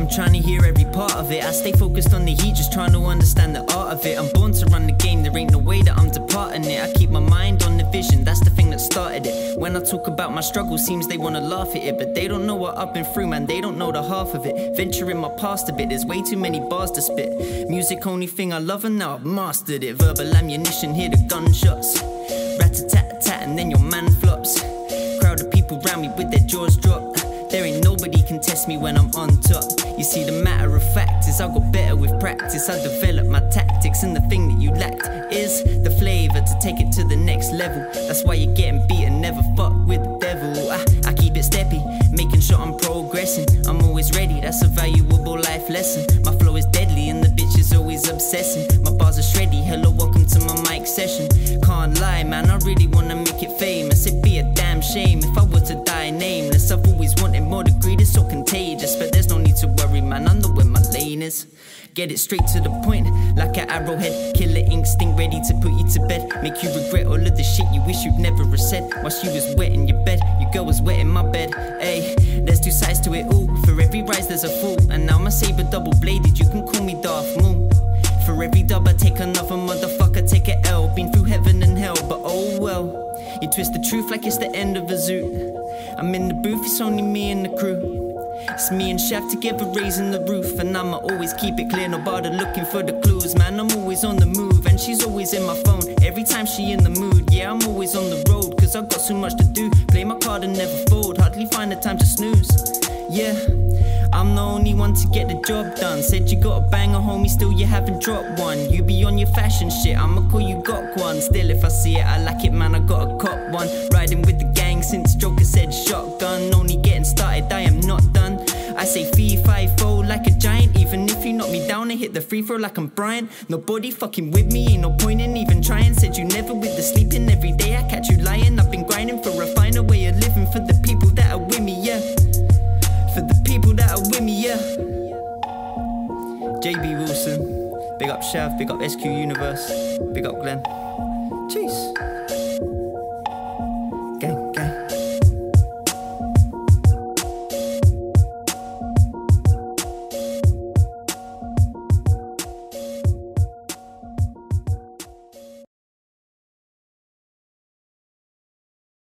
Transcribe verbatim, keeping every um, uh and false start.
I'm trying to hear every part of it. I stay focused on the heat, just trying to understand the art of it. I'm born to run the game, there ain't no way that I'm departing it. I keep my mind on the vision, that's the thing that started it. When I talk about my struggle, seems they wanna laugh at it, but they don't know what I've been through, man, they don't know the half of it. Venturing my past a bit, there's way too many bars to spit. Music only thing I love and now I've mastered it. Verbal ammunition, hear the gunshots, rat-a-tat-tat and then your man flops. Crowd of people round me with their jaws dropped. There ain't nobody can test me when I'm on top. You see, the matter of fact is I got better with practice. I developed my tactics, and the thing that you lacked is the flavor to take it to the next level. That's why you're getting beaten, never fuck with the devil. I, I keep it steppy, making sure I'm progressing. I'm always ready, that's a valuable life lesson. My flow is deadly and the bitch is always obsessing. My bars are shreddy, hello, welcome to my mic session. Can't lie, man, I really wanna make it famous. It'd be a damn shame if I were to die nameless. I've always wanted more, the greed is so contagious, but there's no need to worry, man, I know where my lane is. Get it straight to the point, like an arrowhead. Killer instinct ready to put you to bed. Make you regret all of the shit you wish you'd never have said. While she was wet in your bed, your girl was wet in my bed. Ayy, there's two sides to it all. For every rise there's a fall, and now my saber double bladed, you can call me Darth Maul. For every dub I take another motherfucker, take a L. Been through heaven and hell, but oh well. You twist the truth like it's the end of a zoo. I'm in the booth, it's only me and the crew. It's me and Chef together raising the roof, and I'ma always keep it clear, nobody looking for the clues. Man, I'm always on the move, and she's always in my phone. Every time she in the mood, yeah, I'm always on the road, cause I've got so much to do. Play my card and never fold, hardly find the time to snooze. Yeah, I'm the only one to get the job done. Said you got a banger, homie, still you haven't dropped one. You be on your fashion shit, I'ma call you got one. Still if I see it, I like it, man, I got a cop one. Riding with the gang since Joker said shotgun. Only getting started, I am not done. I say fee, fi, fo like a giant. Even if you knock me down and hit the free throw like I'm Bryant. Nobody fucking with me, ain't no point in even trying. Said you never with the sleeping, every day I catch you lying. I've been grinding for a finer way of living, for the people that are with me, yeah. For the people that are with me, yeah. J B Wilson, big up Shav, big up S Q Universe, big up Glenn.